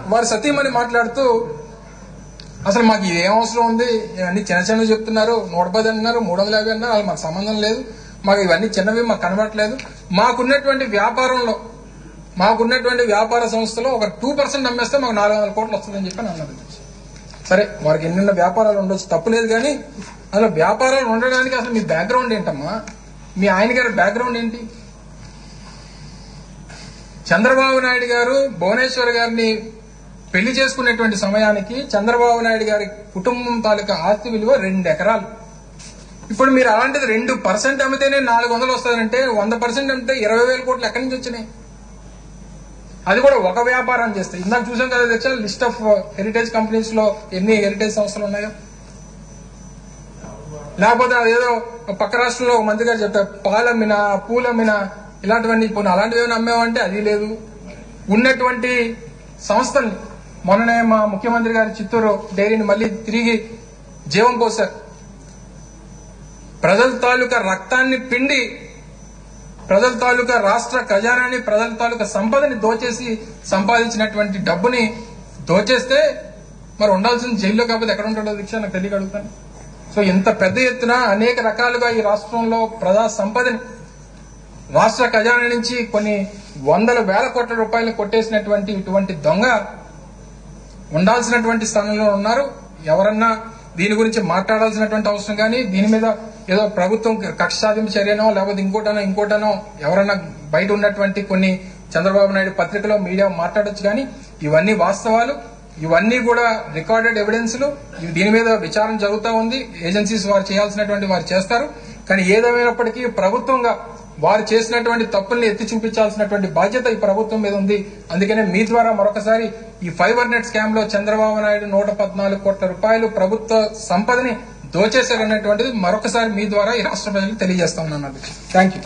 వారి సతీమణి మాట్లాడుతూ అసలు మాకు ఇదేం అవసరం ఉంది, ఇవన్నీ చిన్న చిన్నవి చెప్తున్నారు, 110 అన్నారు, 350 అన్నారు, అది మాకు సంబంధం లేదు, మాకు ఇవన్నీ చిన్నవి మాకు కనబడట్లేదు, మాకున్నటువంటి వ్యాపార సంస్థలో ఒక 2% అమ్మేస్తే మాకు 400 కోట్లు వస్తుందని చెప్పి అన్నారు. సరే, వారికి ఎన్నెన్న వ్యాపారాలు ఉండొచ్చు, తప్పులేదు, కానీ అసలు వ్యాపారాలు ఉండడానికి అసలు మీ బ్యాక్గ్రౌండ్ ఏంటమ్మా? మీ ఆయన గారి బ్యాక్గ్రౌండ్ ఏంటి? చంద్రబాబు నాయుడు గారు భువనేశ్వర్ గారిని పెళ్లి చేసుకునేటువంటి సమయానికి చంద్రబాబు నాయుడు గారి కుటుంబం తాలూకా ఆస్తి విలువ 2 ఎకరాలు. ఇప్పుడు మీరు అలాంటిది 2% అమ్మితేనే 400 వస్తుందంటే 100% అమ్మితే 20,000 కోట్లు ఎక్కడి నుంచి వచ్చినాయి? అది కూడా ఒక వ్యాపారం చేస్తే. ఇందాక చూసాం కదా అధ్యక్ష, లిస్ట్ ఆఫ్ హెరిటేజ్ కంపెనీస్ లో ఎన్ని హెరిటేజ్ సంస్థలు ఉన్నాయో. లేకపోతే అదేదో పక్క రాష్ట్రంలో ఒక మంత్రి గారు చెప్తారు, పాలమ్మినా, పూలమ్మినా, ఇలాంటివన్నీ. ఇప్పుడు అలాంటివి ఏమైనా అమ్మేవంటే అది లేదు. ఉన్నటువంటి సంస్థల్ని మొన్ననే మా ముఖ్యమంత్రి గారి చిత్తూరు డైరీని మళ్లీ తిరిగి జీవం పోశారు. ప్రజల తాలూకా రక్తాన్ని పిండి, ప్రజల తాలూకా రాష్ట్ర ఖజానాన్ని, ప్రజల తాలూకా సంపదని దోచేసి సంపాదించినటువంటి డబ్బుని దోచేస్తే మరి ఉండాల్సిన జైల్లో కాకపోతే ఎక్కడ ఉంటాడో దీక్ష నాకు తెలియక అడుగుతాను. సో ఇంత పెద్ద ఎత్తున అనేక రకాలుగా ఈ రాష్ట్రంలో ప్రజా సంపదని, రాష్ట్ర ఖజానా నుంచి కొన్ని 100,000 కోట్ల రూపాయలు కొట్టేసినటువంటి ఇటువంటి దొంగ ఉండాల్సినటువంటి స్థానంలో ఉన్నారు. ఎవరన్నా దీని గురించి మాట్లాడాల్సినటువంటి అవసరం కానీ, దీని మీద ఏదో ప్రభుత్వం కక్ష సాధింపు చర్యనో లేకపోతే ఇంకోటనో ఎవరన్నా బయట ఉన్నటువంటి కొన్ని చంద్రబాబు నాయుడు పత్రికలో మీడియా మాట్లాడొచ్చు, కానీ ఇవన్నీ వాస్తవాలు, ఇవన్నీ కూడా రికార్డెడ్ ఎవిడెన్స్లు. దీని మీద విచారణ జరుగుతూ ఉంది. ఏజెన్సీస్ వారు చేయాల్సినటువంటి వారు చేస్తారు. కానీ ఏదేమైనప్పటికీ ప్రభుత్వంగా వారు చేసినటువంటి తప్పుల్ని ఎత్తి చూపించాల్సినటువంటి బాధ్యత ఈ ప్రభుత్వం మీద ఉంది. అందుకనే మీ ద్వారా మరొకసారి ఈ ఫైబర్ నెట్ స్కామ్ లో చంద్రబాబు నాయుడు 114 కోట్ల రూపాయలు ప్రభుత్వ సంపదని దోచేశారనేటువంటిది మరొకసారి మీ ద్వారా ఈ రాష్ట్ర ప్రజలకు తెలియజేస్తా ఉన్నాను. Thank you.